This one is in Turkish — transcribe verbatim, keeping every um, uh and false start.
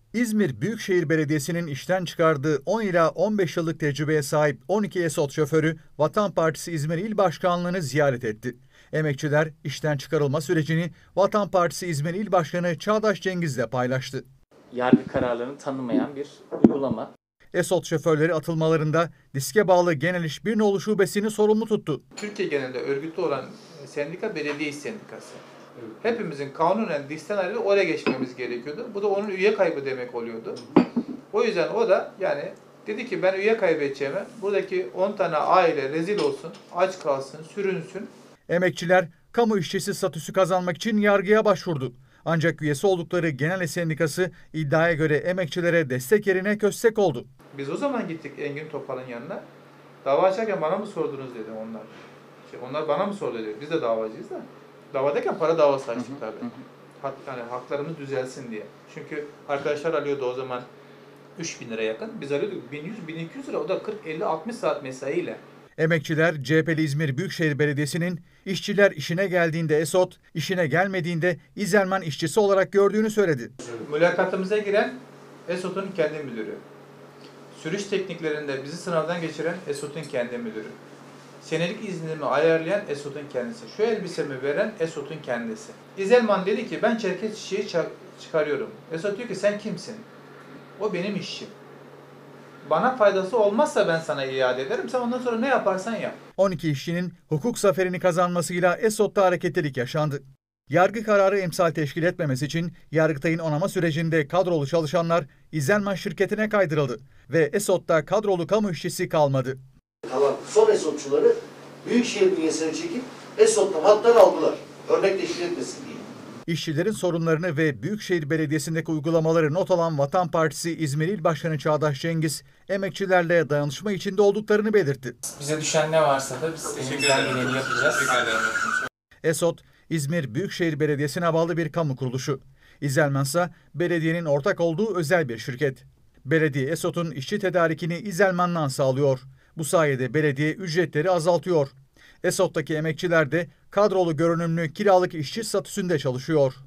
İzmir Büyükşehir Belediyesi'nin işten çıkardığı on ila on beş yıllık tecrübeye sahip on iki ESOT şoförü Vatan Partisi İzmir İl Başkanlığı'nı ziyaret etti. Emekçiler işten çıkarılma sürecini Vatan Partisi İzmir İl Başkanı Çağdaş Cengiz'le paylaştı. Yargı kararlarını tanımayan bir uygulama. ESOT şoförleri atılmalarında diske bağlı Genel İş Birnoğlu Şubesi'ni sorumlu tuttu. Türkiye genelinde örgütlü olan sendika belediye iş sendikası. Hepimizin kanunen disten ayrılıp oraya geçmemiz gerekiyordu. Bu da onun üye kaybı demek oluyordu. O yüzden o da yani dedi ki ben üye kaybedeceğime buradaki on tane aile rezil olsun, aç kalsın, sürünsün. Emekçiler kamu işçisi statüsü kazanmak için yargıya başvurdu. Ancak üyesi oldukları Genel İş Sendikası iddiaya göre emekçilere destek yerine köstek oldu. Biz o zaman gittik Engin Topal'ın yanına. Dava açarken bana mı sordunuz dedi onlar. Şey, onlar bana mı sordu dedi. Biz de davacıyız da. Davadayken para davası açtık tabii. Hak, yani haklarımız düzelsin diye. Çünkü arkadaşlar alıyordu o zaman üç bin lira yakın. Biz alıyorduk bin yüz bin iki yüz lira. O da kırk elli altmış saat mesaiyle. Emekçiler C H P'li İzmir Büyükşehir Belediyesi'nin işçiler işine geldiğinde ESOT, işine gelmediğinde İzelman işçisi olarak gördüğünü söyledi. Mülakatımıza giren ESOT'un kendi müdürü. Sürüş tekniklerinde bizi sınavdan geçiren ESOT'un kendi müdürü. Senelik iznimi ayarlayan ESOT'un kendisi. Şu elbisemi veren ESOT'un kendisi. İzelman dedi ki ben Çerkez çiçeği çıkarıyorum. ESOT diyor ki sen kimsin? O benim işçim. Bana faydası olmazsa ben sana iade ederim. Sen ondan sonra ne yaparsan yap. on iki işçinin hukuk zaferini kazanmasıyla ESOT'ta hareketlilik yaşandı. Yargı kararı emsal teşkil etmemesi için Yargıtay'ın onama sürecinde kadrolu çalışanlar İzelman şirketine kaydırıldı ve ESOT'ta kadrolu kamu işçisi kalmadı. Kalan son ESOT'çuları Büyükşehir bünyesine çekip ESOT'tan hatlar aldılar. Örnek teşkil etmesin diye. İşçilerin sorunlarını ve Büyükşehir Belediyesi'ndeki uygulamaları not alan Vatan Partisi İzmir İl Başkanı Çağdaş Cengiz, emekçilerle dayanışma içinde olduklarını belirtti. Bize düşen ne varsa da biz elimizden geleni yapacağız. ESOT, İzmir Büyükşehir Belediyesi'ne bağlı bir kamu kuruluşu. İzelman ise belediyenin ortak olduğu özel bir şirket. Belediye ESOT'un işçi tedarikini İzelman'dan sağlıyor. Bu sayede belediye ücretleri azaltıyor. ESOT'taki emekçiler de kadrolu görünümlü kiralık işçi statüsünde çalışıyor.